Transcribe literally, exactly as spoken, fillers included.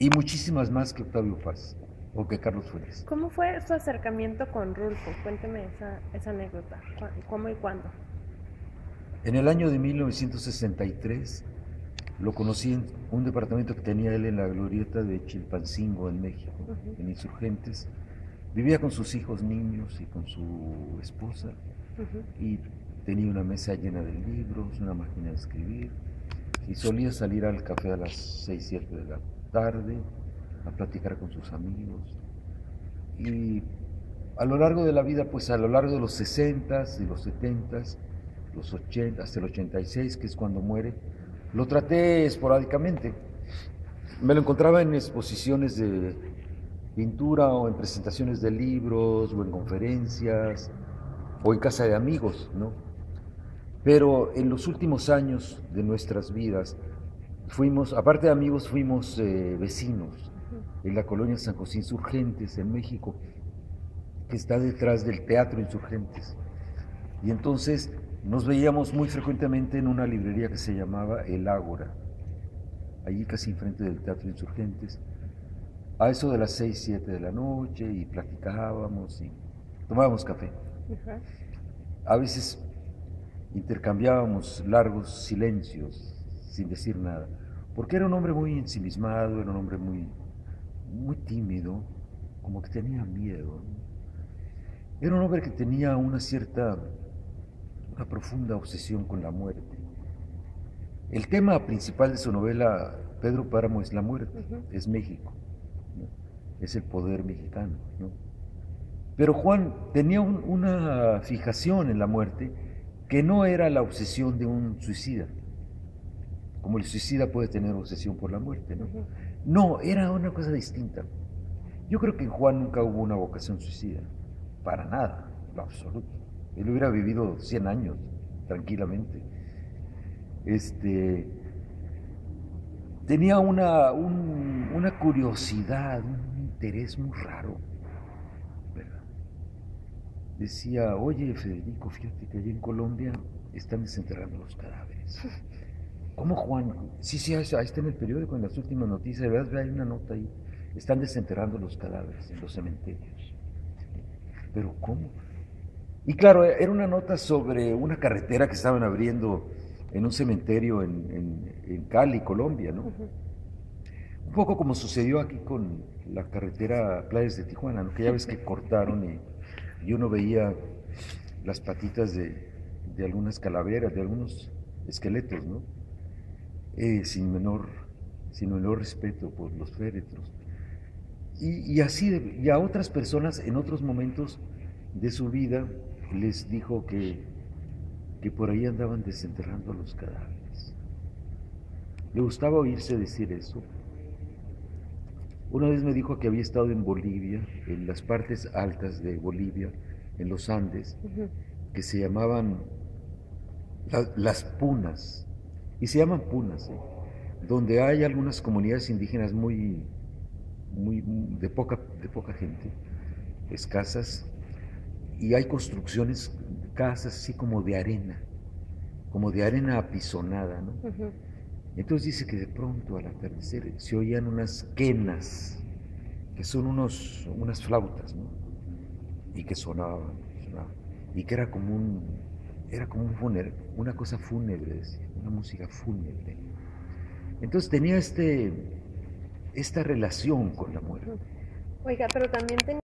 y muchísimas más que Octavio Paz o que Carlos Fuentes. ¿Cómo fue su acercamiento con Rulfo? Cuénteme esa, esa anécdota. ¿Cómo y cuándo? En el año de mil novecientos sesenta y tres lo conocí en un departamento que tenía él en la glorieta de Chilpancingo, en México, uh-huh. en Insurgentes. Vivía con sus hijos niños y con su esposa, uh-huh. y tenía una mesa llena de libros, una máquina de escribir, y solía salir al café a las seis, siete de la tarde a platicar con sus amigos. Y a lo largo de la vida, pues a lo largo de los sesentas y los setentas, los ochenta, hasta el ochenta y seis, que es cuando muere, lo traté esporádicamente. Me lo encontraba en exposiciones de pintura o en presentaciones de libros o en conferencias o en casa de amigos, ¿no? Pero en los últimos años de nuestras vidas fuimos, aparte de amigos, fuimos eh, vecinos en la colonia San José Insurgentes en México, que está detrás del Teatro Insurgentes. Y entonces nos veíamos muy frecuentemente en una librería que se llamaba El Ágora, allí casi enfrente del Teatro Insurgentes, a eso de las seis, siete de la noche, y platicábamos y tomábamos café. Uh-huh. A veces intercambiábamos largos silencios sin decir nada, porque era un hombre muy ensimismado, era un hombre muy, muy tímido, como que tenía miedo, ¿no? Era un hombre que tenía una cierta, una profunda obsesión con la muerte. El tema principal de su novela, Pedro Páramo, es la muerte, uh-huh. es México, ¿no? Es el poder mexicano, ¿no? Pero Juan tenía un, una fijación en la muerte que no era la obsesión de un suicida, como el suicida puede tener obsesión por la muerte, ¿no? Uh-huh. No, era una cosa distinta. Yo creo que en Juan nunca hubo una vocación suicida, para nada, en lo absoluto. Él hubiera vivido cien años, tranquilamente. Este, tenía una, un, una curiosidad, un interés muy raro, ¿verdad? Decía, oye Federico, fíjate que allí en Colombia están desenterrando los cadáveres. ¿Cómo, Juan? Sí, sí, ahí está en el periódico, en las últimas noticias, ¿verdad? Hay una nota ahí. Están desenterrando los cadáveres en los cementerios. ¿Pero cómo? Y claro, era una nota sobre una carretera que estaban abriendo en un cementerio en, en, en Cali, Colombia, ¿no? Uh-huh. Un poco como sucedió aquí con la carretera Playas de Tijuana, ¿no? Que ya ves que cortaron y, y uno veía las patitas de, de algunas calaveras, de algunos esqueletos, ¿no? Eh, sin menor, sin menor respeto por los féretros. Y, y así, de, y a otras personas en otros momentos de su vida les dijo que, que por ahí andaban desenterrando los cadáveres. Le gustaba oírse decir eso. Una vez me dijo que había estado en Bolivia, en las partes altas de Bolivia, en los Andes, uh-huh. que se llamaban la, las punas, y se llaman punas, ¿eh? Donde hay algunas comunidades indígenas muy, muy de poca, de poca gente, escasas, y hay construcciones, casas así como de arena, como de arena apisonada, ¿no? Uh-huh. Entonces dice que de pronto al atardecer se oían unas quenas, que son unos, unas flautas, ¿no? Y que sonaban, sonaban, y que era como un, era como un fúnebre, una cosa fúnebre, una música fúnebre. Entonces tenía este, esta relación con la muerte. Oiga, pero también tenía